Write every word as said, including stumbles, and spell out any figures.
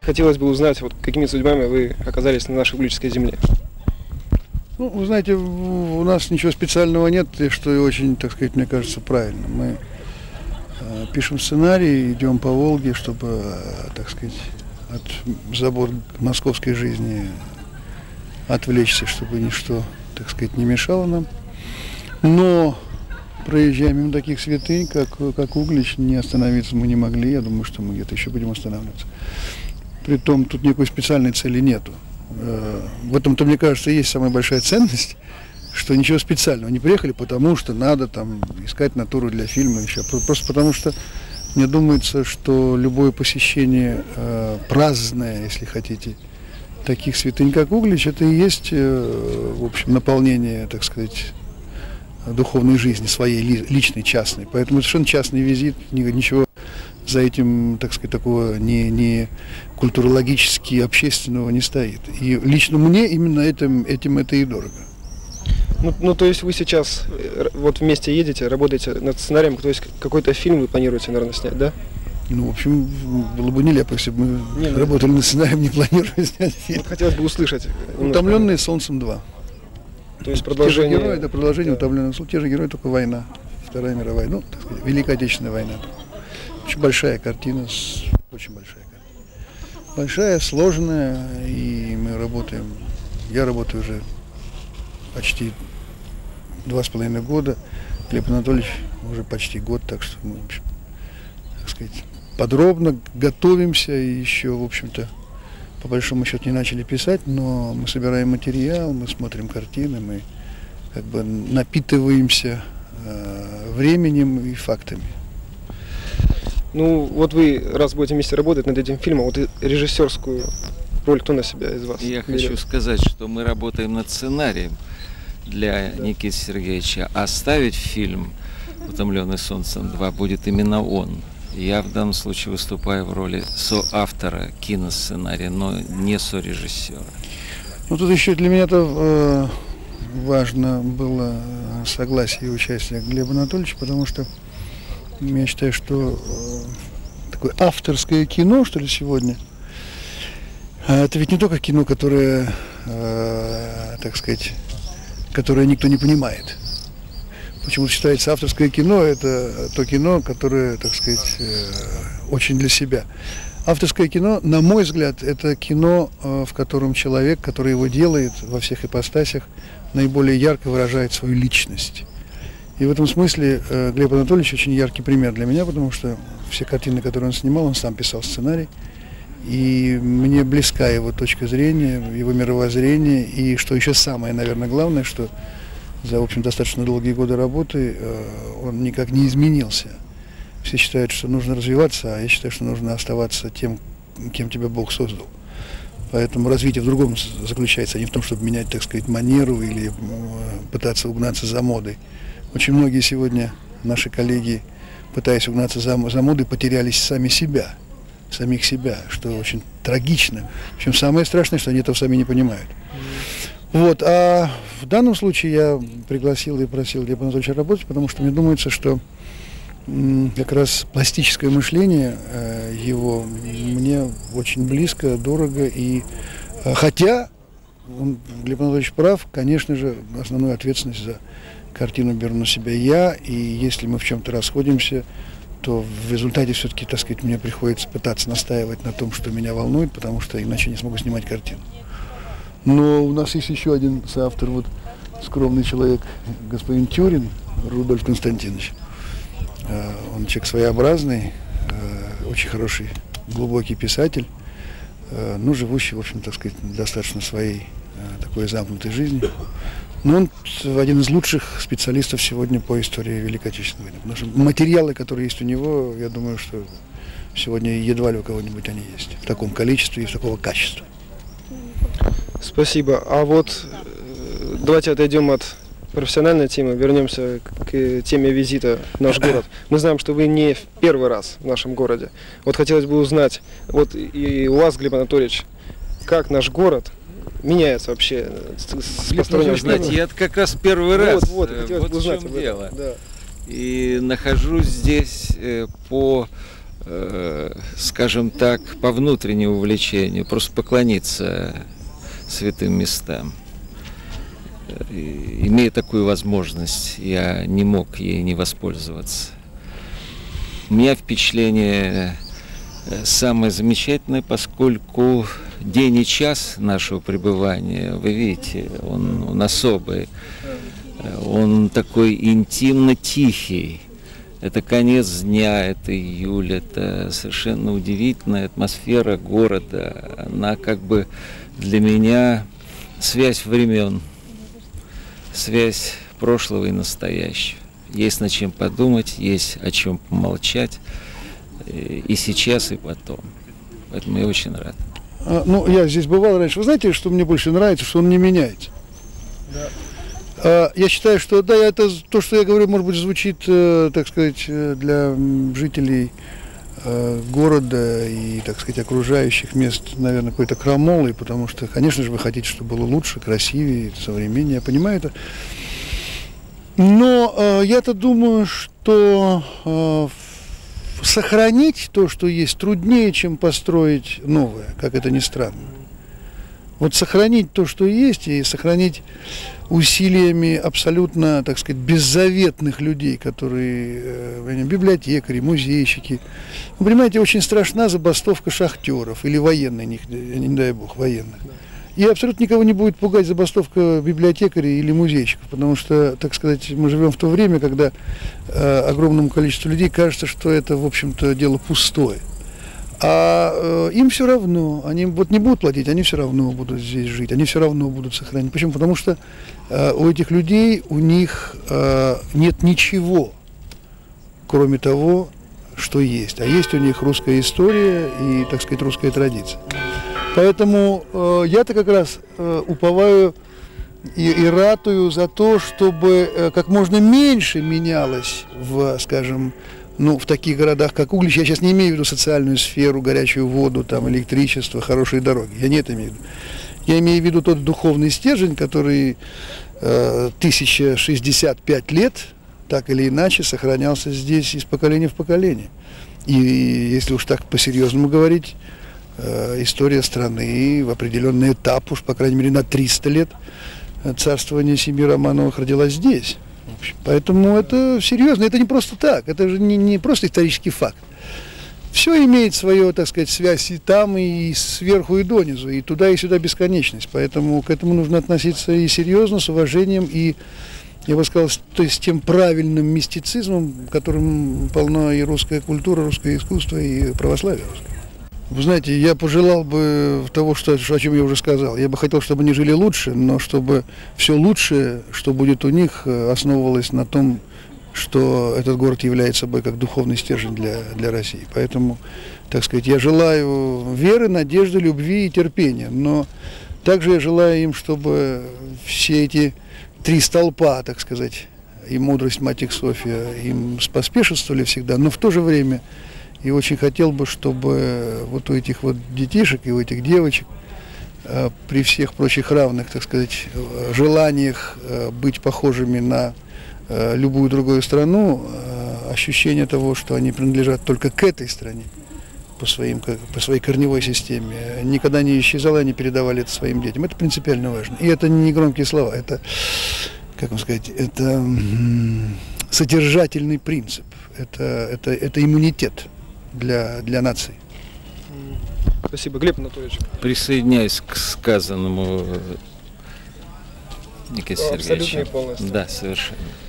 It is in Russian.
хотелось бы узнать, вот какими судьбами вы оказались на нашей Угличской земле. Ну, вы знаете, у нас ничего специального нет, что и очень, так сказать, мне кажется, правильно. Мы э, пишем сценарий, идем по Волге, чтобы, э, так сказать, от забот московской жизни отвлечься, чтобы ничто, так сказать, не мешало нам. Но, проезжая мимо таких святынь, как, как Углич, не остановиться мы не могли. Я думаю, что мы где-то еще будем останавливаться. Притом, тут никакой специальной цели нету. В этом-то, мне кажется, есть самая большая ценность, что ничего специального. Не приехали, потому что надо там искать натуру для фильма еще. Просто потому что мне думается, что любое посещение э, праздное, если хотите, таких святынь, как Углич, это и есть, э, в общем, наполнение, так сказать, духовной жизни, своей личной, частной. Поэтому совершенно частный визит, ничего за этим, так сказать, такого не, не культурологически общественного не стоит. И лично мне именно этим, этим это и дорого. Ну, ну, то есть вы сейчас вот вместе едете, работаете над сценарием, то есть какой-то фильм вы планируете, наверное, снять, да? Ну, в общем, было бы нелепо, если бы мы не, работали над сценарием, не планируя снять фильм. Вот хотелось бы услышать. «Утомленные солнцем два». То есть продолжение... Те же герои, это продолжение да. «Утомленных солнцем». Те же герои, только война. Вторая мировая, ну, так сказать, Великая Отечественная война. Очень большая картина, очень большая картина. Большая, сложная, и мы работаем, я работаю уже почти два с половиной года, Глеб Анатольевич уже почти год, так что мы, в общем, так сказать, подробно готовимся и еще, в общем-то, по большому счету не начали писать, но мы собираем материал, мы смотрим картины, мы как бы напитываемся э, временем и фактами. Ну, вот вы, раз будете вместе работать над этим фильмом, вот режиссерскую роль кто на себя из вас Я берет? хочу сказать, что мы работаем над сценарием для да. Никиты Сергеевича, а ставить фильм «Утомленный солнцем два» будет именно он. Я в данном случае выступаю в роли соавтора киносценария, но не сорежиссера. Ну, тут еще для меня-то э, важно было согласие и участие Глеба Анатольевича, потому что я считаю, что э, такое авторское кино, что ли, сегодня, э, это ведь не только кино, которое, э, так сказать, которое никто не понимает. Почему-то считается авторское кино, это то кино, которое, так сказать, э, очень для себя. Авторское кино, на мой взгляд, это кино, э, в котором человек, который его делает во всех ипостасях, наиболее ярко выражает свою личность. И в этом смысле э, Глеб Анатольевич очень яркий пример для меня, потому что все картины, которые он снимал, он сам писал сценарий. И мне близка его точка зрения, его мировоззрение. И что еще самое, наверное, главное, что за, в общем, достаточно долгие годы работы э, он никак не изменился. Все считают, что нужно развиваться, а я считаю, что нужно оставаться тем, кем тебя Бог создал. Поэтому развитие в другом заключается, а не в том, чтобы менять, так сказать, манеру или э, пытаться угнаться за модой. Очень многие сегодня наши коллеги, пытаясь угнаться за, за модой, потеряли сами себя, самих себя, что очень трагично. Причем самое страшное, что они этого сами не понимают. Вот, а в данном случае я пригласил и просил Глеба Анатольевича работать, потому что мне думается, что м, как раз пластическое мышление э, его мне очень близко, дорого. И э, хотя он, Глеб Анатольевич прав, конечно же, основную ответственность за картину беру на себя я, и если мы в чем-то расходимся, то в результате все-таки, так сказать, мне приходится пытаться настаивать на том, что меня волнует, потому что иначе не смогу снимать картину. Но у нас есть еще один соавтор, вот скромный человек, господин Тюрин, Рудольф Константинович. Он человек своеобразный, очень хороший, глубокий писатель, ну, живущий, в общем, так сказать, достаточно своей такой замкнутой жизнью. Но он один из лучших специалистов сегодня по истории Великой Отечественной войны. Потому что материалы, которые есть у него, я думаю, что сегодня едва ли у кого-нибудь они есть. В таком количестве и в такого качества. Спасибо. А вот давайте отойдем от профессиональной темы, вернемся к теме визита в наш город. Мы знаем, что вы не в первый раз в нашем городе. Вот хотелось бы узнать, вот и у вас, Глеб Анатольевич, как наш город меняется вообще с постороннего знаете, я как раз первый раз. Вот, вот, вот в чем дело. Да. И нахожусь здесь по э, скажем так, по внутреннему увлечению, просто поклониться святым местам. И, имея такую возможность, я не мог ей не воспользоваться. У меня впечатление самое замечательное, поскольку день и час нашего пребывания, вы видите, он, он особый, он такой интимно тихий. Это конец дня, это июль, это совершенно удивительная атмосфера города. Она как бы для меня связь времен, связь прошлого и настоящего. Есть над чем подумать, есть о чем помолчать и сейчас, и потом. Поэтому я очень рад. А, ну, я здесь бывал раньше. Вы знаете, что мне больше нравится, что он не меняется. Да. А, я считаю, что да, это то, что я говорю, может быть, звучит, э, так сказать, для жителей э, города и, так сказать, окружающих мест, наверное, какой-то крамолой, потому что, конечно же, вы хотите, чтобы было лучше, красивее, современнее. Я понимаю это. Но э, я-то думаю, что э, сохранить то, что есть, труднее, чем построить новое, как это ни странно. Вот сохранить то, что есть, и сохранить усилиями абсолютно, так сказать, беззаветных людей, которые э, библиотекари, музейщики. Вы понимаете, очень страшна забастовка шахтеров или военных, не, не дай бог, военных. И абсолютно никого не будет пугать забастовка библиотекарей или музейщиков, потому что, так сказать, мы живем в то время, когда э, огромному количеству людей кажется, что это, в общем-то, дело пустое. А э, им все равно, они вот не будут платить, они все равно будут здесь жить, они все равно будут сохранять. Почему? Потому что э, у этих людей, у них э, нет ничего, кроме того, что есть. А есть у них русская история и, так сказать, русская традиция. Поэтому э, я-то как раз э, уповаю и, и ратую за то, чтобы э, как можно меньше менялось в, скажем, ну, в таких городах, как Углич. Я сейчас не имею в виду социальную сферу, горячую воду, там, электричество, хорошие дороги. Я не это имею в виду. Я имею в виду тот духовный стержень, который э, тысяча шестьдесят пять лет, так или иначе, сохранялся здесь из поколения в поколение. И если уж так по-серьезному говорить, история страны в определенный этап, уж по крайней мере на триста лет царствования семьи Романовых родилась здесь. В общем, поэтому это серьезно, это не просто так, это же не, не просто исторический факт. Все имеет свою, так сказать, связь и там, и сверху, и донизу, и туда, и сюда бесконечность. Поэтому к этому нужно относиться и серьезно, с уважением, и, я бы сказал, то есть с тем правильным мистицизмом, которым полна и русская культура, русское искусство, и православие русское. Вы знаете, я пожелал бы того, что, о чем я уже сказал. Я бы хотел, чтобы они жили лучше, но чтобы все лучшее, что будет у них, основывалось на том, что этот город является собой как духовный стержень для, для России. Поэтому, так сказать, я желаю веры, надежды, любви и терпения. Но также я желаю им, чтобы все эти три столпа, так сказать, и мудрость, мать их Софья, им споспешествовали всегда, но в то же время и очень хотел бы, чтобы вот у этих вот детишек и у этих девочек при всех прочих равных, так сказать, желаниях быть похожими на любую другую страну, ощущение того, что они принадлежат только к этой стране по, своим, по своей корневой системе, никогда не исчезало, они передавали это своим детям. Это принципиально важно. И это не громкие слова, это, как вам сказать, это содержательный принцип, это, это, это иммунитет для, для нации. Спасибо, Глеб Анатольевич. Присоединяюсь к сказанному Никитой Сергеевичем. Абсолютно и полностью. Да, совершенно.